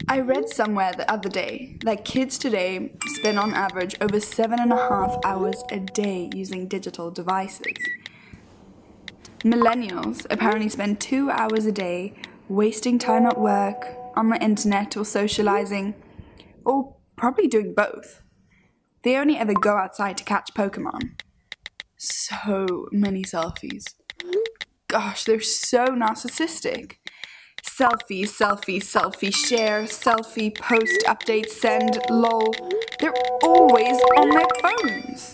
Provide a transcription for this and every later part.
I read somewhere the other day that kids today spend on average over 7.5 hours a day using digital devices. Millennials apparently spend 2 hours a day wasting time at work, on the internet, or socializing, or probably doing both. They only ever go outside to catch Pokemon. So many selfies. Gosh, they're so narcissistic. Selfie, selfie, selfie, share, selfie, post, update, send, lol. They're always on their phones.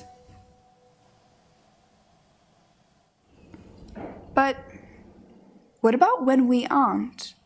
But what about when we aren't?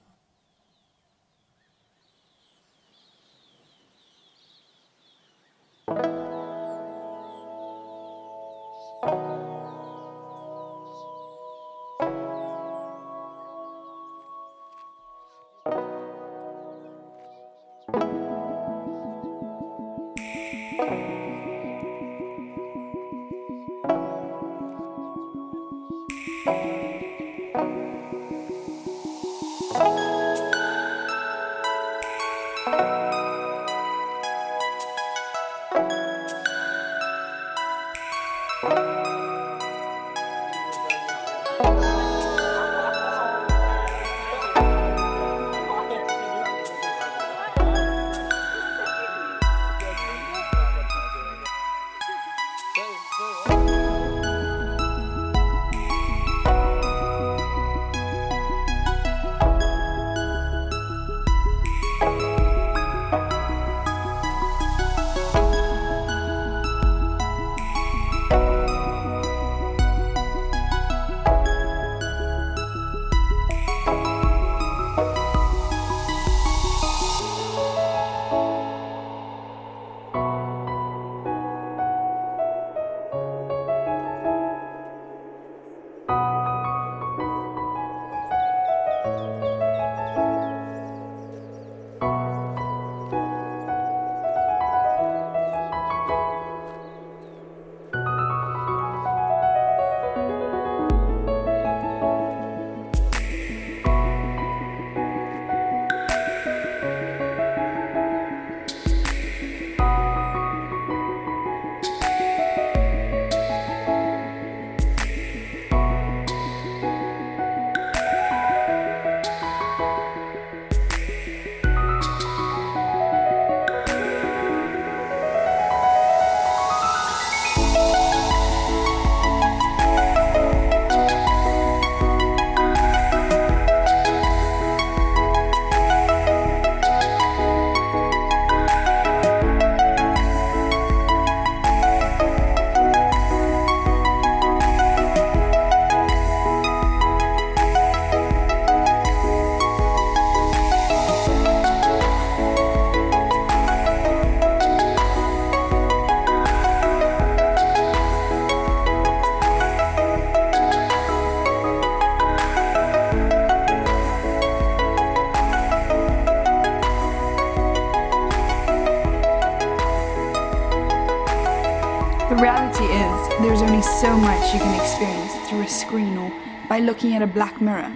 The reality is, there's only so much you can experience through a screen or by looking at a black mirror.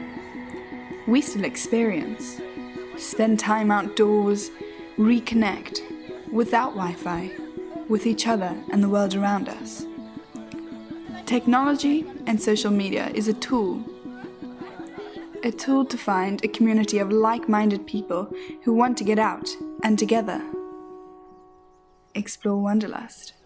We still experience, spend time outdoors, reconnect, without Wi-Fi, with each other and the world around us. Technology and social media is a tool to find a community of like-minded people who want to get out and together explore Wanderlust.